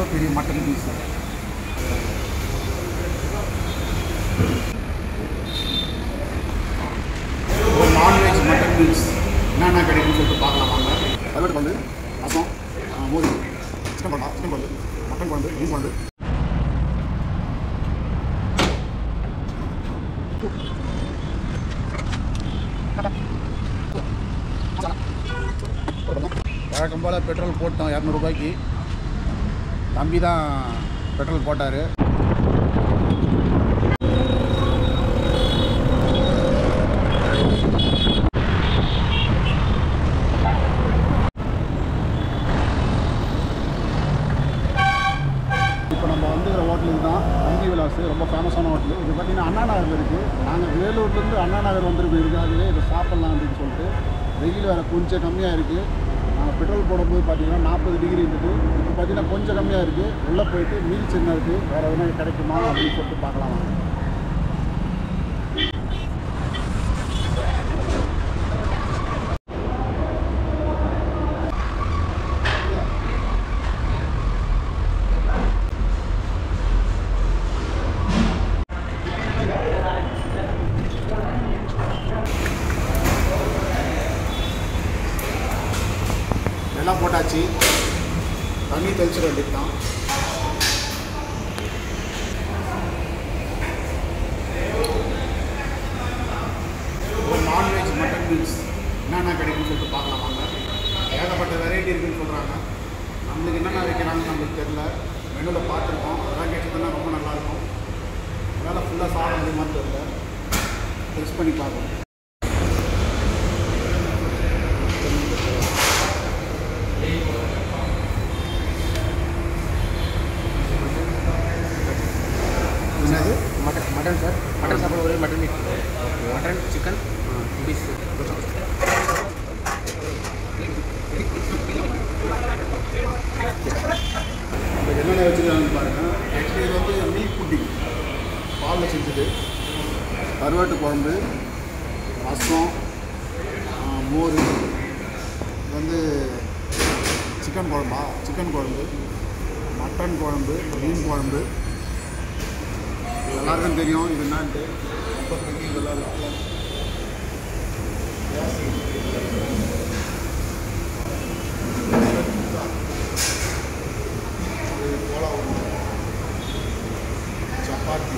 பெரிய mutton piece. ஒரு non veg mutton piece என்னென்ன கிடைக்குன்னு சொல்லிட்டு பார்க்கலாம் வாங்க. கருவாட்டு குழம்பு, ரசம், மோர், சிக்கன் குழம்பு, மட்டன் குழம்பு, மீன் குழம்பு. வழக்கம் போல் பெட்ரோல் போட்டோம் 200 ரூபாய்க்கு. தம்பி தான் பெட்ரோல் போட்டார். இப்போ நம்ம வந்துக்கிற ஹோட்டல் இதுதான் தம்பி விலாஸ். ரொம்ப ஃபேமஸான ஹோட்டல். இது பார்த்திங்கன்னா அண்ணா நகரில் இருக்குது. நாங்கள் வேலூர்லேருந்து அண்ணா நகர் வந்துருக்கோம். இதுக்காகவே இதை சாப்பிட்லாம் அப்படின்னு சொல்லிட்டு. வெயில் வேறு கொஞ்சம் கம்மியாக இருக்குது. நாங்கள் பெட்ரோல் போடும்போது பார்த்திங்கன்னா 40 டிகிரி இருந்தது. இப்போ பார்த்திங்கன்னா கொஞ்சம் கம்மியாக இருக்குது. உள்ளே போயிட்டு மீல்ஸ் என்ன இருக்குது, வேறு எதுனா கிடைக்குமா அப்படின்னு சொல்லிட்டு பார்க்கலாம். எல்லாம் போட்டாச்சு. தண்ணி தெளிச்சிட வேண்டியது தான். ஒரு நான்வெஜ் மட்டன் பீஸ் என்னென்ன கிடைக்குன்னு சொல்லிட்டு பார்க்கலாம் வாங்க. ஏகப்பட்ட வெரைட்டி இருக்குதுன்னு சொல்கிறாங்க. நம்மளுக்கு என்னென்ன வைக்கிறாங்கன்னு நம்மளுக்கு தெரில. மெனுவில் பார்த்துருக்கோம். அதெல்லாம் கேட்டதுன்னா ரொம்ப நல்லாயிருக்கும். அதனால் ஃபுல்லாக சாப்பிட முடியுமான்னு தெரியல. டெஸ்ட் பண்ணி பார்க்கணும். என்னது? Mutton sir. மட்டன் சாப்பிட ஒரே mutton meat, mutton chicken piece. இப்போ என்னென்ன வச்சுருக்காங்கன்னு பாருங்கள். ஆக்சுவலி இது வந்து மீட் புட்டிங், பாலில் செஞ்சது. கருவாட்டு குழம்பு, ரசம், மோர். இது வந்து சிக்கன் குழம்பா, சிக்கன் குழம்பு, மட்டன் குழம்பு, மீன் குழம்பு. எல்லாருக்கும் தெரியும் இது என்னான்ட்டு. அப்போதைக்கு இதெல்லாம் இருக்கும். சப்பாத்தி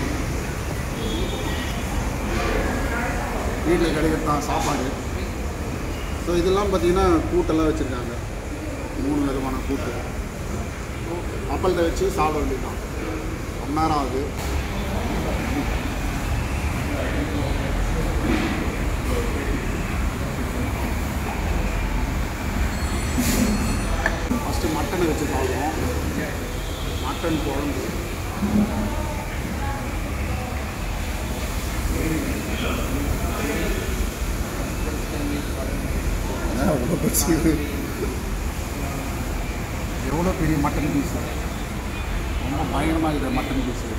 வீட்டில் கிடைக்கிறது தான் சாப்பாடு. ஸோ இதெல்லாம் பார்த்திங்கன்னா கூட்டெல்லாம் வச்சுருக்காங்க. 3 விதமான கூட்டு. அப்பளத்தை வச்சு சாப்பிட வேண்டியதுதான். 1 நேரம் ஆகுது. ஃபஸ்ட்டு மட்டனை வச்சு சாப்பிடுவோம். மட்டன் குழம்பு, எவ்வளோ பெரிய மட்டன் பீஸு. ரொம்ப பயங்கரமாக இருக்குது மட்டன் பீஸு.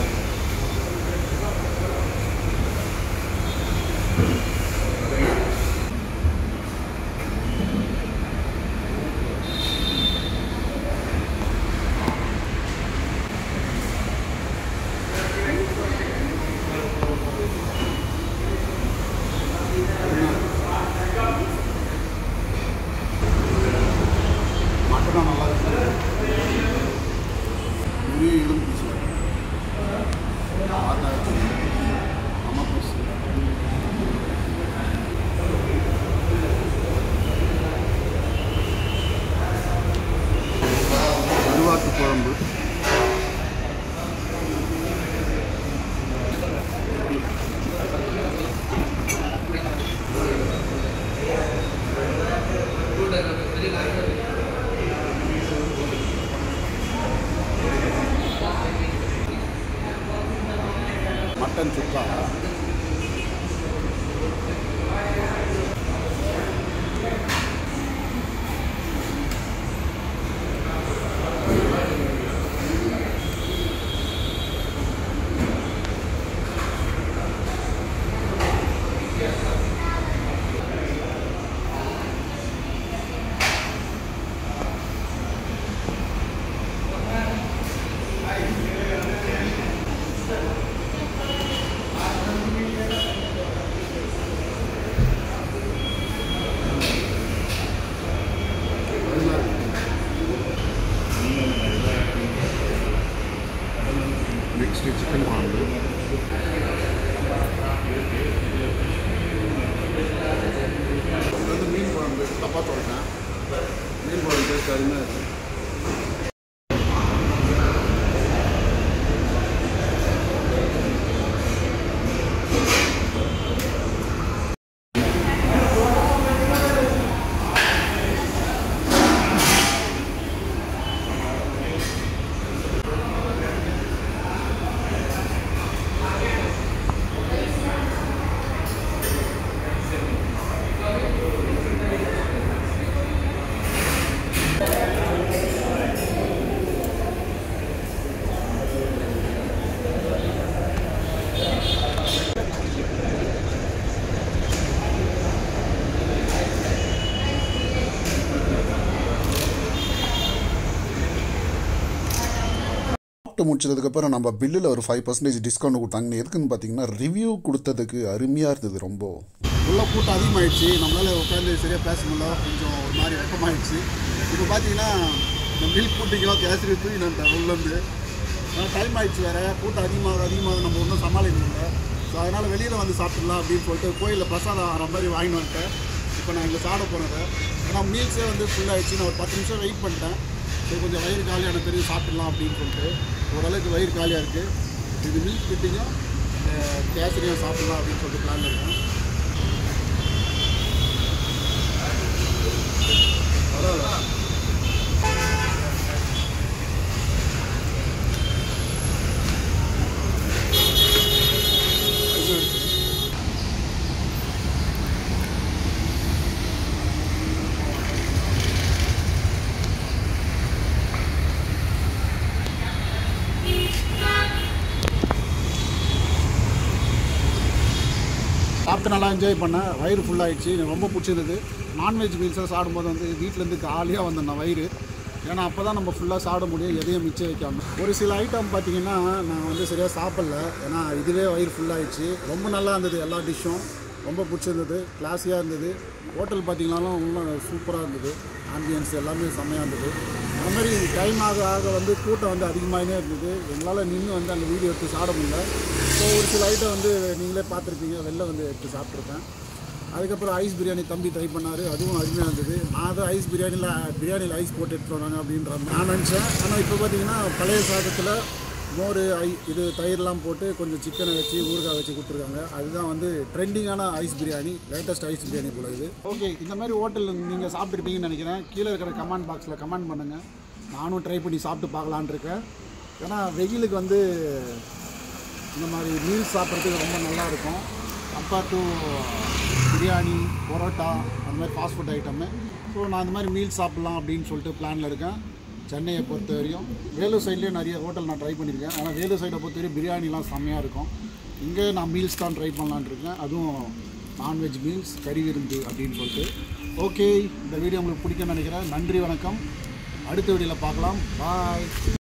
மட்டனும் நல்லா இருக்குது. பெரிய எலும்பு பீஸு. அம்மா பீஸு. கருவாட்டு குழம்பு, மட்டன் சுக்கா, டேஸ்டி சிக்கன் குழம்பு. இது வந்து மீன் குழம்பு தப்பாக சொல்கிறேன். மீன் குழம்பு டேஸ்ட் அருமையாக இருக்குது. முடிச்சதுக்கப்புறம் நம்ம பில்லில் ஒரு 5% டிஸ்கவுண்ட் கொடுத்தாங்க. எதுக்குன்னு பார்த்தீங்கன்னா ரிவ்யூ கொடுத்ததுக்கு அருமையாக இருந்தது. ரொம்ப உள்ள கூட்டம் அதிகமாகிடுச்சு. நம்மளால் உட்காந்து சரியாக பேச முடியல. கொஞ்சம் ஒரு மாதிரி வெப்பமாகிடுச்சு. இப்போ பார்த்தீங்கன்னா இந்த மில்க் கூட்டிக்கலாம் கேசரி தூக்கி நான் உள்ளேருந்து டைம் ஆகிடுச்சு. வேறு கூட்டம் அதிகமாக நம்ம ஒன்றும் சமாளிக்க முடியல. ஸோ அதனால் வெளியில் வந்து சாப்பிட்லாம் அப்படின்னு சொல்லிட்டு கோயிலில் பிரசாதம் ஆகிற மாதிரி வாங்கிட்டு வந்துட்டேன். இப்போ நான் இங்கே சாப்பிட போனேன். ஏன்னா மீல்ஸே வந்து ஃபுல்லாகிடுச்சு. நான் ஒரு 10 நிமிஷம் வெயிட் பண்ணிட்டேன். சரி கொஞ்சம் வயிறு காலியாக எனக்கு தெரியும் சாப்பிட்லாம் அப்படின்னு சொல்லிட்டு ஓரளவுக்கு வயிறு காலியாக இருக்குது. இது மில்க் பிட்டிங்கும் கேசரியும் சாப்பிட்லாம் அப்படின்னு சொல்லிட்டு பிளான் இருக்கேன். பரவாயில்ல. சாப்பிட்டு நல்லா என்ஜாய் பண்ணேன். வயிறு ஃபுல்லாகிடுச்சு. எனக்கு ரொம்ப பிடிச்சிருந்தது. நான்வெஜ் மீல்ஸாக சாப்பிடும்போது வந்து வீட்டிலேருந்து காலியாக வந்தேன் வயிறு. ஏன்னா அப்போ தான் நம்ம ஃபுல்லாக சாப்பிட முடியும், எதையும் மிச்சம் வைக்காமல். ஒரு சில ஐட்டம் பார்த்திங்கன்னா நான் வந்து சரியாக சாப்பிடல. ஏன்னா இதுவே வயிறு ஃபுல்லாகிடுச்சு. ரொம்ப நல்லா இருந்தது. எல்லா டிஷ்ஷும் ரொம்ப பிடிச்சிருந்தது. கிளாஸியாக இருந்தது. ஹோட்டல் பார்த்திங்கனாலும் இன்னும் சூப்பராக இருந்தது. ஆம்பியன்ஸ் எல்லாமே செம்மையாக இருந்தது. அது மாதிரி டைம் ஆக வந்து கூட்டம் வந்து அதிகமாகவே இருந்தது. எங்களால் நின்று வந்து அந்த வீடியோ எடுத்து சாப்பிட முடியல. ஸோ ஒரு சில ஐட்டம் வந்து நீங்களே பார்த்துருப்பீங்க. வெளில வந்து எடுத்து சாப்பிட்ருக்கேன். அதுக்கப்புறம் ஐஸ் பிரியாணி தம்பி ட்ரை பண்ணார். அதுவும் அருமையாக இருந்தது. நான் தான் ஐஸ் பிரியாணியில் ஐஸ் போட்டு எடுத்துகிட்டு வராங்க அப்படின்ற நான் நினச்சேன். ஆனால் இப்போ பார்த்தீங்கன்னா பழைய சாதத்தில் மோர் இது தயிர்லாம் போட்டு கொஞ்சம் சிக்கனை வச்சு ஊறுகாய் வச்சு கொடுத்துருக்காங்க. அதுதான் வந்து ட்ரெண்டிங்கான ice biryani, latest ice biryani போல இது. ஓகே, இந்த மாதிரி ஹோட்டலில் நீங்கள் சாப்பிட்ருப்பீங்கன்னு நினைக்கிறேன். கீழே இருக்கிற கமெண்ட் பாக்ஸில் கமெண்ட் பண்ணுங்கள். நானும் ட்ரை பண்ணி சாப்பிட்டு பார்க்கலான் இருக்கேன். ஏன்னா வெயிலுக்கு வந்து இந்த மாதிரி மீல்ஸ் சாப்பிட்றதுக்கு ரொம்ப நல்லாயிருக்கும். கம்பேர் டு பிரியாணி, பரோட்டா அந்த மாதிரி ஃபாஸ்ட் ஃபுட் ஐட்டமு. ஸோ நான் இந்த மாதிரி மீல்ஸ் சாப்பிட்லாம் அப்படின்னு சொல்லிட்டு பிளானில் இருக்கேன். சென்னையை பொறுத்த வரையும் வேலூர் சைட்லேயே நிறைய ஹோட்டல் நான் ட்ரை பண்ணியிருக்கேன். ஆனால் வேலூர் சைடை பொறுத்த வரையும் பிரியாணிலாம் செம்மையாக இருக்கும். இங்கே நான் மீல்ஸ் தான் ட்ரை பண்ணலான் இருக்கேன். அதுவும் நான்வெஜ் மீல்ஸ், கறி விருந்து அப்படின்னு சொல்லிட்டு. ஓகே, இந்த வீடியோ உங்களுக்கு பிடிக்கும்னு நினைக்கிறேன். நன்றி, வணக்கம். அடுத்த வீடியோவில் பார்க்கலாம். பாய்.